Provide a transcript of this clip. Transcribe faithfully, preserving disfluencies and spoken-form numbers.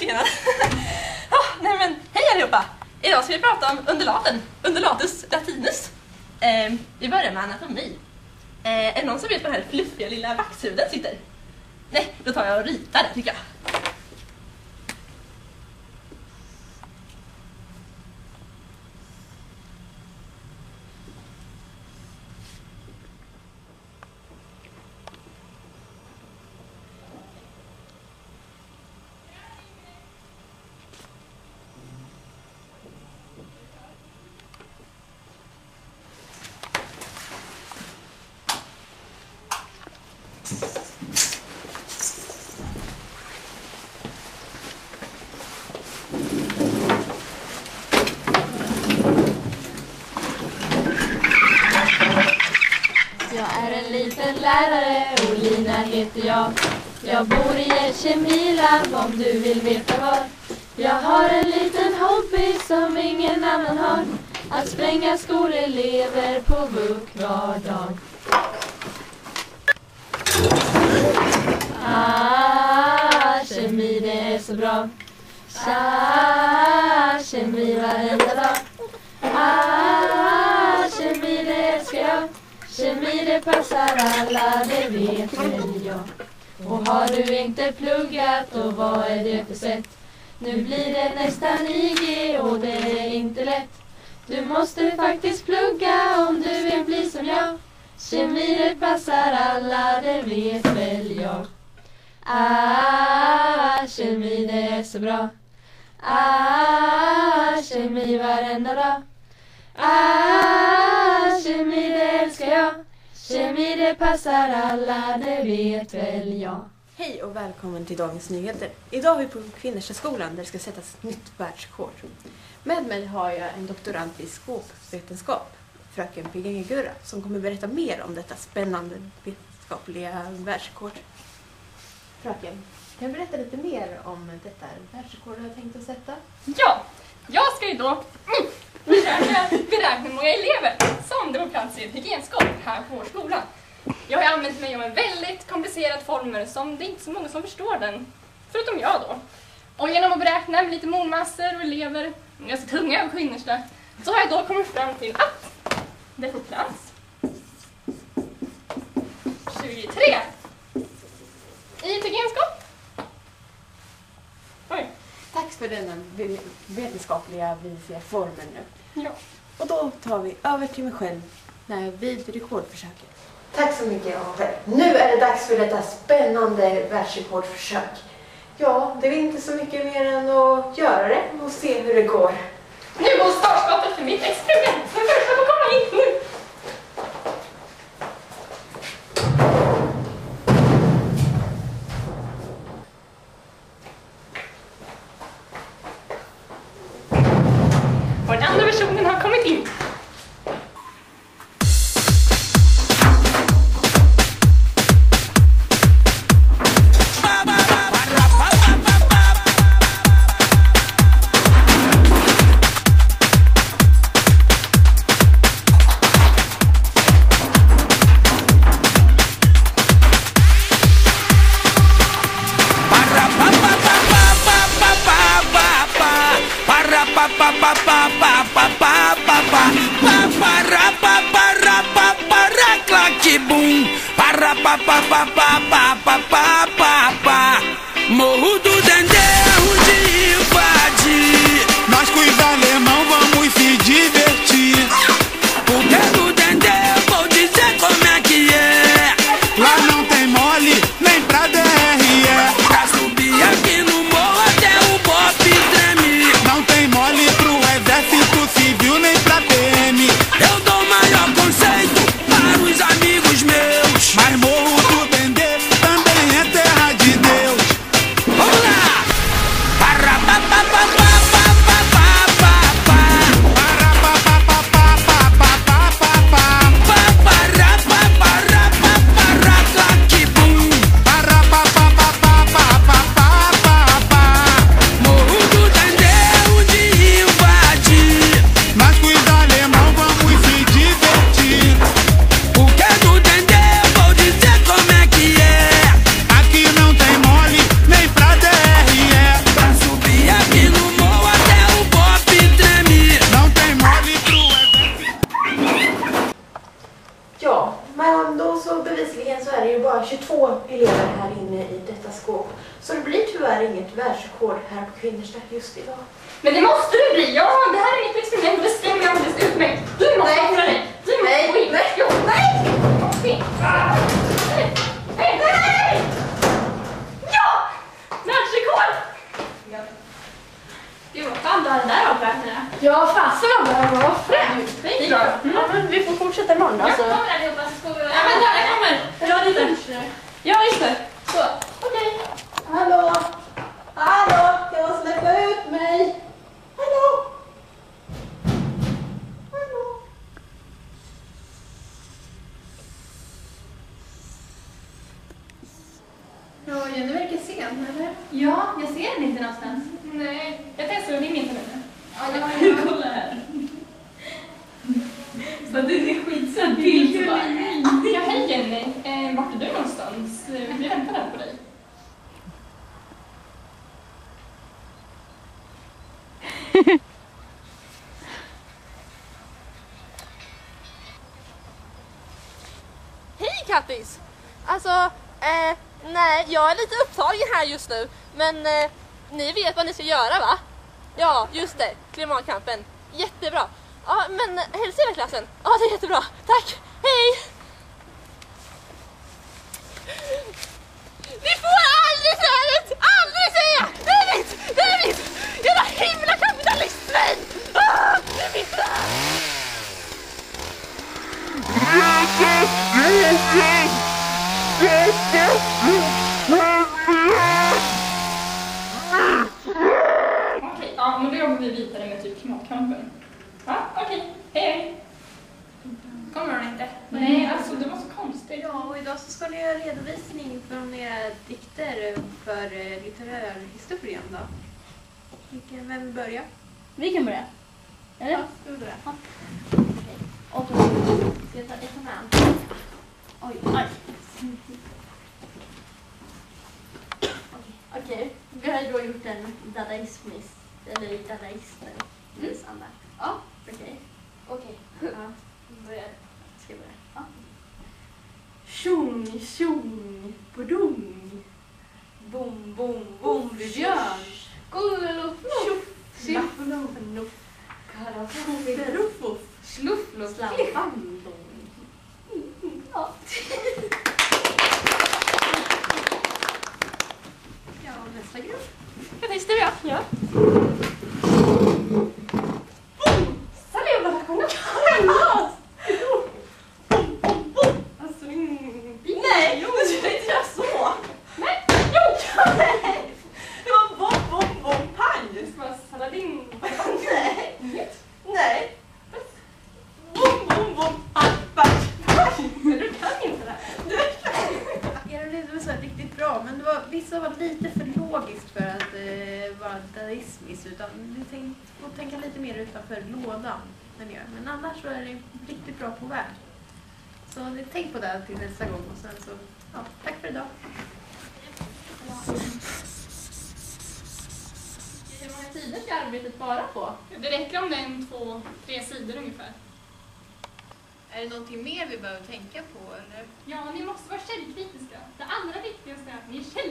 tjena. oh, nej men, hej allihopa. Idag ska vi prata om undulaten, undulatus latinus. Eh, vi börjar med anatomi. Eh, är det någon som vet var den här fluffiga lilla vaxhuvudet sitter? Nej, då tar jag och ritar det tycker jag. Jag är en liten lärare och Lina heter jag. Jag bor i ett kemiland om du vill veta var. Jag har en liten hobby som ingen annan har. Att spränga skolelever på vuk var dag. Ah, kemi det är så bra. Ah, kemi varenda dag. Ah, kemi det älskar jag. Kemi det passar alla, det vet väl jag. Och har du inte pluggat och vad är det för sätt? Nu blir det nästan I G och det är inte lätt. Du måste faktiskt plugga om du vill bli som jag. Kemi det passar alla, det vet väl jag. Ah, kemi det är så bra. Ah, kemi varenda dag. Ah, kemi det älskar jag. Kemi det passar alla, det vet väl jag. Hej och välkommen till dagens nyheter. Idag är vi på Kvinnersta skolan där det ska sättas ett nytt världsrekord. Med mig har jag en doktorand i skåpvetenskap, fröken Pigengegurra, som kommer berätta mer om detta spännande vetenskapliga världsrekord. Fröken, kan du berätta lite mer om detta världsrekord du har tänkt att sätta? Ja, jag ska ju då mm, försöka beräkna hur många elever som det var plats i ett hygienskåp här på vår skola. Jag har använt mig av en väldigt komplicerad formel som det är inte så många som förstår den, förutom jag då. Och genom att beräkna med lite målmassor och elever, ganska tunga över Kvinnersta, så har jag då kommit fram till att det får plats tjugotre i ett hygienskap. Oj. Tack för denna vetenskapliga visiga formeln nu. Ja. Och då tar vi över till mig själv när vid rekordförsöket. Tack så mycket, Ave. Nu är det dags för detta spännande världsrekordförsök. Ja, det är inte så mycket mer än att göra det och se hur det går. Nu går startskottet för mitt experiment. Men först får komma in nu. Och den andra versionen har kommit in. Morro do Dendê, erro de invadir. Nós com os alemão vamos se divertir. Porque do Dendê eu vou dizer como é que é. Lá não tem mole, nem pra D R E. Pra subir aqui no morro até o pop treme. Não tem mole pro exército civil, nem pra P M. Eu dou maior conceito para os amigos meus. Mas morro do Dendê também é terra de Deus. Vamos lá! bevisligen så är det ju bara tjugotvå elever här inne i detta skåp. Så det blir tyvärr inget världsrekord här på Kvinnersta just idag. Men det måste det bli! Ja, det här är mitt experiment och det stämmer alldeles utmärkt. Du måste offra dig! Du måste Nej, gå in! nej, Jo, nej! Nej! Nej! Nej! Ja! Världsrekord! Gud, vad fan du hade där avvägningarna. Ja, fasen vad bra, vad främt. Det gick bra. Ja, men vi får fortsätta imorgon Jag alltså. kommer allihopa så ska vi... Ja, men där, jag kommer. Dra lite. Ja, just det. Så, okej. Hallå! Hallå! Kan jag släppa ut mig? Hallå! Hallå! Ja, Jenny verkar sen, eller? Ja, jag ser den inte någonstans. Nej, jag testade din inte nu. Ja, jag kolla här. Så det är skitsam bild så bara. Ja, hej Jenny. Eh, vart är du någonstans? Vi väntar här på dig. Hej Kattis! Alltså, eh, nej, jag är lite upptagen här just nu. Men eh, ni vet vad ni ska göra va? Ja, just det. Klimatkampen. Jättebra. Ja, men hälsa hela klassen. Ja, det är jättebra. Tack. Hej! Ni får aldrig säga det! Aldrig säga! Det är mitt! Det är mitt! Jävla himla kapitalismen! Ah, det är mitt! Okej, ja, men då jobbar vi vidare med typ klimatkampen. Ja, okej. Hej, hej. Kommer hon inte? Nej, alltså det var så konstigt. Ja, och idag så ska ni göra redovisning från era dikter för eh, litterärhistorien då. Vilken, vem börjar? Vi kan börja. Eller? Ja, ska vi börja? Och då ska jag ta ett med. Oj, oj. Okej, okay. Vi har ju då gjort en dadaismist, eller dadaisten, mm. anda. Ja, okej. Okej. Ja, börjar. Ska jag börja? Ja. Tjong, tjong, bodong. Bom, bom, bom, björn. Gololo, tjoff, slafflof, karafuff, slufflof, slaffandong. Ja. Ja, nästa grupp. Jag tänkte jag. Ja. Salivla, tack hon. Alltså, Nej, jo, du ska inte göra så. nej, jo! Nej, det var bom, bom, bom, pang. Det var saladin. Nej, nej. Bom, bom, bom, pang, pang, pang. Du kan inte det här. Era redovisningar var riktigt bra, men det var, vissa var lite för logiskt för att eh, vara dadaismiskt, utan ni tänk, får tänka lite mer utanför lådan. Men, gör. men annars så är det riktigt bra på väg. Så ni tänk på det till nästa gång och sen så, ja, tack för idag. Hur många sidor ska arbetet vara på? Det räcker om det är en, två, tre sidor ungefär. Är det någonting mer vi behöver tänka på, eller? Ja, ni måste vara källkritiska. Det allra viktigaste är att ni är källkritiska.